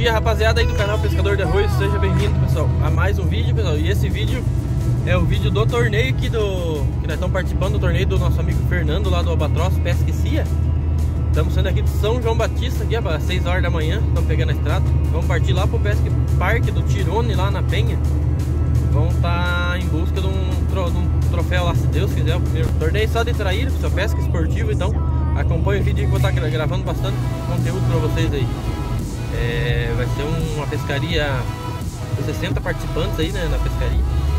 dia, rapaziada aí do canal Pescador de Arroio, seja bem-vindo, pessoal, a mais um vídeo, pessoal. E esse vídeo é o vídeo do torneio aqui que nós estamos participando do torneio do nosso amigo Fernando lá do Albatross Pesca e Cia. Estamos saindo aqui de São João Batista, aqui às 6 horas da manhã, estamos pegando a estrada. Vamos partir lá pro Pesca Parque do Tirone, lá na Penha. Vamos estar em busca de um troféu lá, se Deus quiser, o primeiro torneio só de traíra, pessoal, pesca esportiva. Então acompanha o vídeo que eu vou estar gravando bastante conteúdo para vocês aí. Vai ser uma pescaria com 60 participantes aí, né, na pescaria.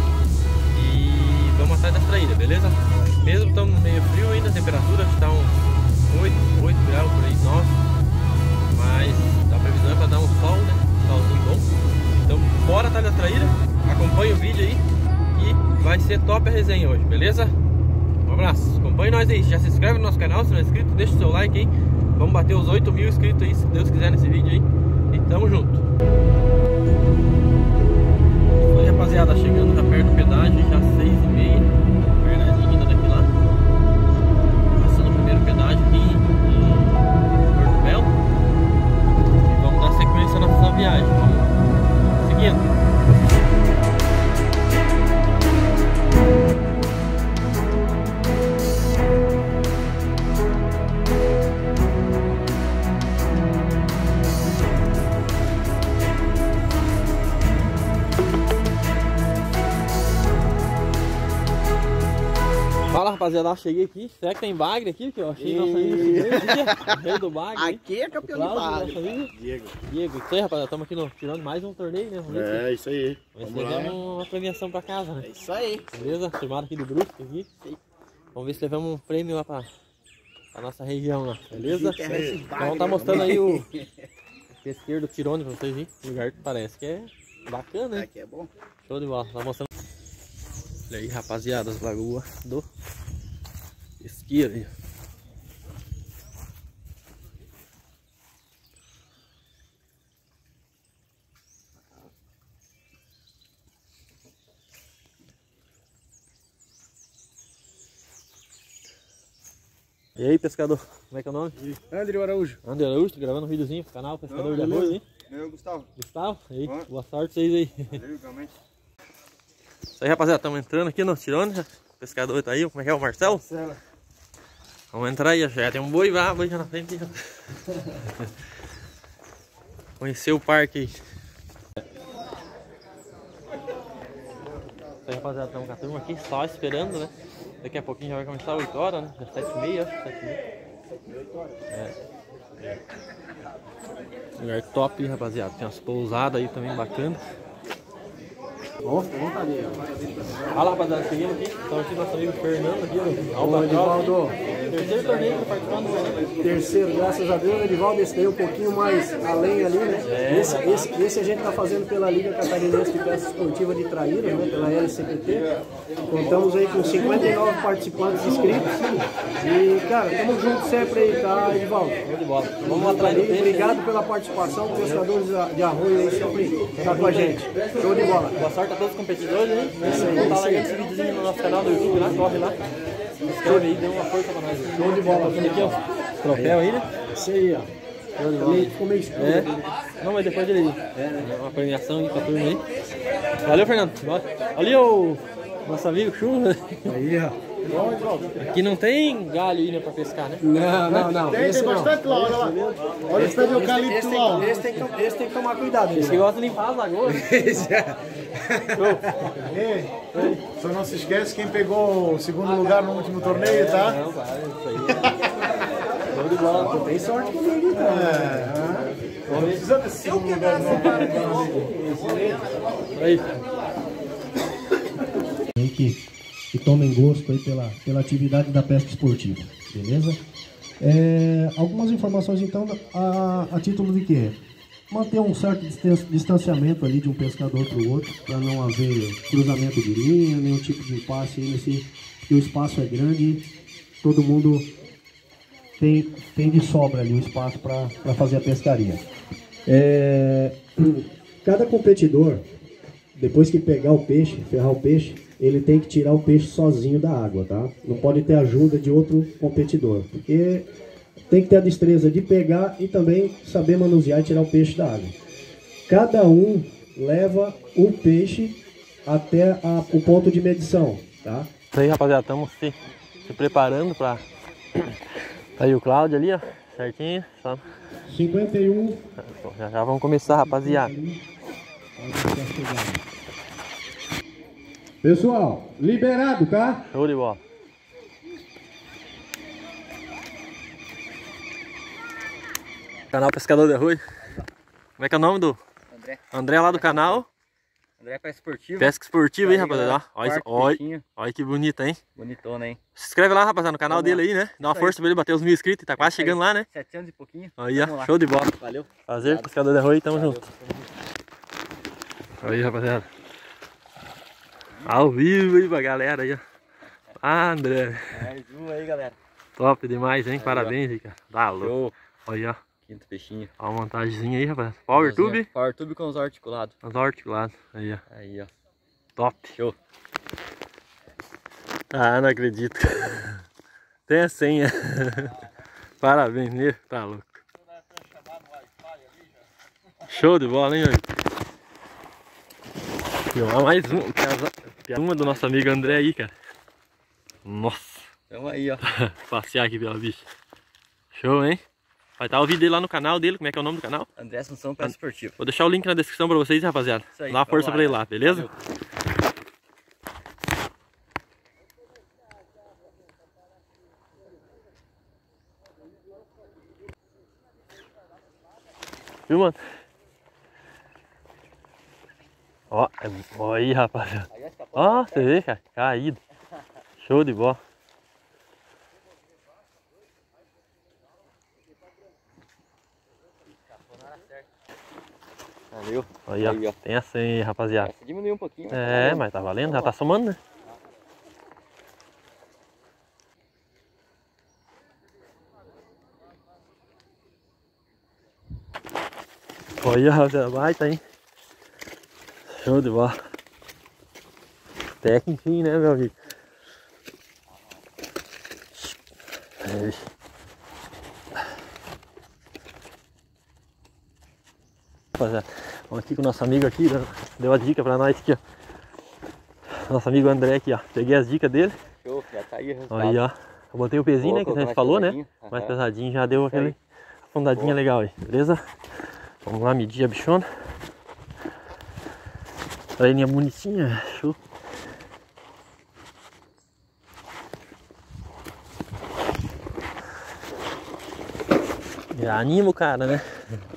E vamos atrás das traíras, beleza? Mesmo estamos meio frio ainda, a temperatura está uns 8 graus por aí, 9. Mas a previsão é para dar um sol, né? Solzinho bom. Então bora atrás das traíras, acompanha o vídeo aí e vai ser top a resenha hoje, beleza? Um abraço, acompanhe nós aí, já se inscreve no nosso canal, se não é inscrito, deixa o seu like aí. Vamos bater os 8.000 inscritos aí, se Deus quiser, nesse vídeo aí. E tamo junto. Oi, rapaziada, chegando já perto do pedágio, já 6h30. Bernardinho ainda daqui lá. Passando o primeiro pedágio aqui em Porto Belo. E vamos dar sequência na nossa viagem. Vamos seguindo. Fala, rapaziada, cheguei aqui. Será que tem bagre aqui? Que eu achei nosso amigo o rei do bagre. Aqui é campeão do bagre. Diego, isso aí, rapaziada. Estamos aqui tirando mais um torneio, né? Isso aí. Vamos levar uma premiação pra casa, né? É isso aí. Beleza? Filmado aqui do Brusque aqui. Vamos ver se levamos um prêmio lá pra nossa região lá, beleza? Então vamos estar mostrando aí o pesqueiro do Tirone pra vocês verem. O lugar que parece que é bacana, né? Aqui é bom. Show de bola. Tá mostrando. Olha aí, rapaziada, as lagoas do pesqueiro aí. E aí, pescador, como é que é o nome? André Araújo. André Araújo, tô gravando um videozinho pro canal Pescador de Arroio, hein? Meu, Gustavo. Gustavo, aí, boa sorte pra vocês aí. Valeu, realmente. Isso aí, rapaziada, estamos entrando aqui no Tirone. O pescador tá aí, como é que é o Marcelo? Marcelo. Vamos entrar aí, já tem um boi já na frente. Conhecer o parque aí. Isso aí, rapaziada, estamos com a turma aqui só esperando, né? Daqui a pouquinho já vai começar 8 horas, né? Já 7h30, acho, 7h30. Lugar top, rapaziada. Tem umas pousadas aí também bacanas. Nossa, vontade. Fala, rapaziada, seguindo aqui. Estamos aqui com nosso amigo Fernando aqui, Albatross. Terceiro torneio que tá participando, né? Terceiro, graças a Deus, Edivaldo, esse daí um pouquinho mais além ali, né? Esse a gente tá fazendo pela Liga Catarinense de Pesca Esportiva de Traíra, né? Pela LCPT. Contamos aí com 59 participantes inscritos. E, cara, tamo junto sempre aí, tá, Edivaldo? Show de bola. Vamos atrás do peixe. Obrigado pela participação, pescadores de Arroio aí sempre tá com a gente. Show de bola. Boa sorte a todos os competidores, hein? Isso aí, Vamos estar isso aí. largando esse videozinho no nosso canal do YouTube lá, corre lá. Se inscreve aí, dê uma força pra nós. Show de bola. Aqui, ó, troféu aí, né? Isso aí, ó. Show de bola. Ficou meio escuro. Não, mas depois dele uma premiação aí pra turma aí. Valeu, Fernando. Bora. Ali o nosso amigo Chuva. Aí, ó. Aqui não tem galho aí, né, pra pescar, né? Não. Tem bastante lá, olha lá. Olha os pés de eucalipto lá. Esse tem que tomar cuidado. Esse que gosta de limpar as lagoas. Ei, só não se esquece quem pegou o segundo lugar no último torneio, tá? Não, cara, isso aí. Show de bola. Tem sorte comigo, cara. Não precisa desse segundo lugar, não. Aí. Que tomem gosto aí pela atividade da pesca esportiva, beleza? Algumas informações então a título de quê? Manter um certo distanciamento ali de um pescador para o outro, para não haver cruzamento de linha, nenhum tipo de impasse aí porque o espaço é grande e todo mundo tem de sobra ali o espaço para fazer a pescaria. Cada competidor, depois que pegar o peixe, ferrar o peixe, ele tem que tirar o peixe sozinho da água, tá? Não pode ter ajuda de outro competidor, porque tem que ter a destreza de pegar e também saber manusear e tirar o peixe da água. cada um leva o peixe até o ponto de medição, tá? Isso aí, rapaziada, estamos se preparando para... Tá aí o Cláudio ali, ó, certinho. Só... 51. Já vamos começar, rapaziada. Pessoal, liberado, tá? Show de bola. Canal Pescador de Arroio. Como é que é o nome do? André. André lá do canal. André Pesca Esportiva. Pesca Esportiva, hein, Aí, rapaziada? Olha que bonita, hein? Bonitona, hein? Se inscreve lá, rapaziada, no canal dele aí, né? Dá uma força pra ele bater os 1000 inscritos. Tá quase chegando lá, né? 700 e pouquinho. Aí, ó, show de bola. Valeu. Prazer, Pescador de Arroio, tamo junto. Aí, rapaziada. Ao vivo aí pra galera aí, ó. Ah, André. Mais um aí, galera. Top demais, hein? Parabéns, aí, cara. Tá louco. Show. Olha, ó. Quinto peixinho. Ó a montagemzinha aí, rapaz. Power Tube. Power Tube com os articulados. Os articulados. Aí, ó. Aí, ó. Top. Show. Ah, não acredito. Tem a senha. Parabéns, né? Tá louco. Show de bola, hein, amigo? Filmar mais uma do nosso amigo André aí, cara. Nossa. Tamo aí, ó. Passear aqui pela bicha. Show, hein? Vai estar o vídeo dele lá no canal dele. Como é que é o nome do canal? André Assunção Pesca Esportiva. Vou deixar o link na descrição pra vocês, rapaziada. Isso aí, Dá uma força pra ele lá, beleza? Viu, mano? Ó, ó aí, rapaziada. Ó, você vê, cara, caído. Show de bola. Valeu. Aí, ó, tem essa aí, rapaziada. Essa diminuiu um pouquinho. Mas tá valendo, já tá somando, né? Olha, rapaziada, baita, hein? Show de bola. Técnico, né, meu amigo? Rapaziada, vamos aqui com o nosso amigo aqui, deu a dica pra nós aqui, ó. Nosso amigo André aqui, ó. Peguei as dicas dele. Show, já tá aí o resultado. Aí, ó. Eu botei o pezinho, né, que a gente falou, né? Mais pesadinho, já deu aquele afundadinha legal aí, beleza? Vamos lá medir a bichona. Traininha bonitinha, show. Já anima o cara, né?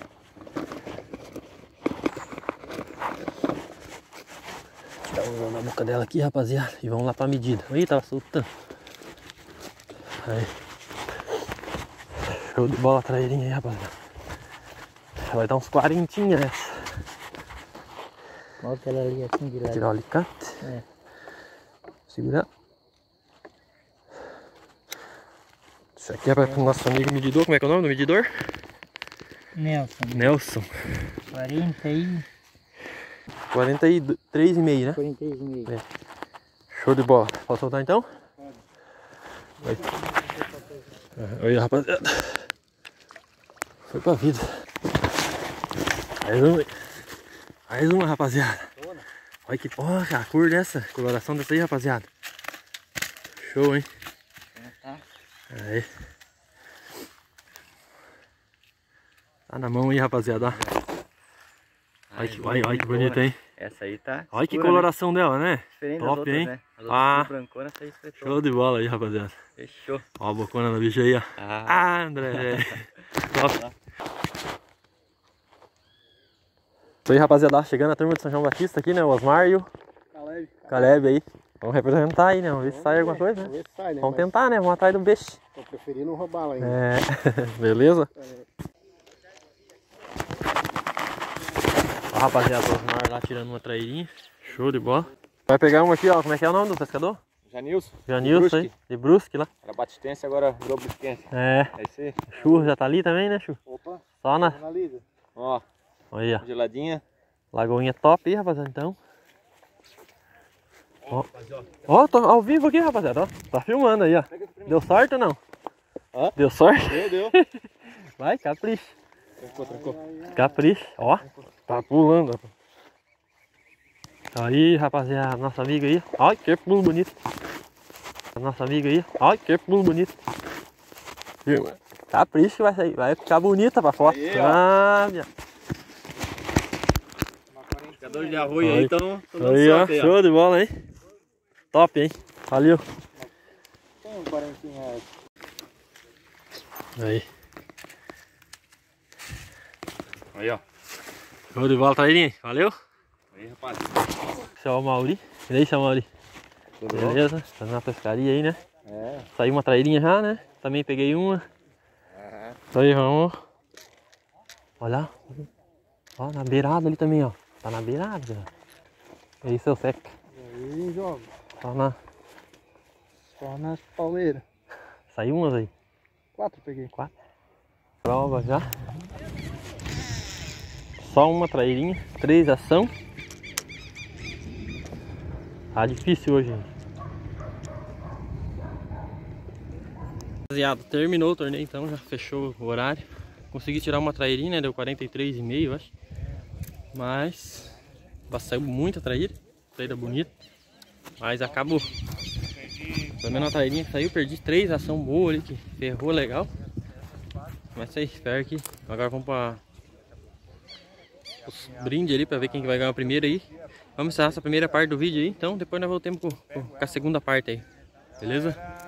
Tirar um na boca dela aqui, rapaziada. E vamos lá pra medida. Ih, tava soltando. Aí. Show de bola a trairinha aí, rapaziada. Vai dar uns 40 nessa. Bota ela ali assim de lado. Tirar o alicate. É. Segurar. Isso aqui é para o nosso amigo medidor. Como é que é o nome do medidor? Nelson. Nelson. 43,5, né? 43,5. É. Show de bola. Posso soltar então? Vai. Olha, rapaziada. Foi pra vida. Mais uma, rapaziada. Olha que porra, a cor dessa, a coloração dessa aí, rapaziada. Show, hein? Aí. Tá na mão aí, rapaziada. Olha que bonita, hein? Essa aí tá. Olha que coloração dela, né? Diferente top, das outras, hein? né? As Ah, brancona, essa aí espetou. show de bola aí, rapaziada. Fechou. Ó a bocona da bicha aí, ó. Ah, André. Top. Isso aí, rapaziada. Chegando a turma de São João Batista aqui, né? O Osmar e o Caleb aí. Vamos representar aí, né? Vamos ver se sai alguma coisa, né? Vamos tentar, né? Vamos atrás do peixe. Tô preferindo roubá-la ainda. É, beleza? Ó, rapaziada, o Osmar lá tirando uma trairinha. Show de bola. Vai pegar uma aqui, ó. Como é que é o nome do pescador? Janilson. Janilson aí, de Brusque lá. Era batistência, agora virou brusquense. É. É isso aí. O Churro já tá ali também, né, Churro? Opa. Só na... Analisa. Ó, Olha, geladinha. lagoinha top aí, rapaziada, então. Ó, tô ao vivo aqui, rapaziada, ó. Tá filmando aí, ó. Deu sorte ou não? Hã? Deu sorte? Deu. Vai, capricha. Trancou. Capricha, ó. Tá pulando, rapaz. Aí, rapaziada, nossa amiga aí. Ai, que pulo bonito. Nossa amiga aí. Ai, que pulo bonito. Capricho que vai sair. Vai ficar bonita pra foto. Aí, minha. Pescador de arroio aí, então. Aí, ó. Show de bola, hein? Top, hein? Valeu. Tem um 40 reais. Aí. Aí, ó. Show de bola, trairinha. Valeu. Aí, rapaz. Esse é o Mauri. E aí, seu Mauri? Beleza? Fazendo uma pescaria aí, né? É. Saiu uma trairinha já, né? Também peguei uma. Isso aí, vamos. Olha lá. Ó, na beirada ali também, ó. Tá na beirada. E aí, seu Seca? E aí, jogo. Só nas pauleiras. Saiu umas aí. 4 peguei. 4. Prova já. Só uma trairinha. 3 ação. Tá difícil hoje, gente. Rapaziada, terminou o torneio então, já fechou o horário. Consegui tirar uma trairinha, né? Deu 43,5, eu acho. Mas saiu muita traíra. Traíra bonita. Mas acabou. Pelo menos a trairinha que saiu, perdi 3 ação boa ali, que ferrou legal. Mas isso aí, espero que. Agora vamos para os brindes ali para ver quem que vai ganhar o primeiro aí. Vamos encerrar essa primeira parte do vídeo aí, então depois nós voltamos com a segunda parte aí. Beleza?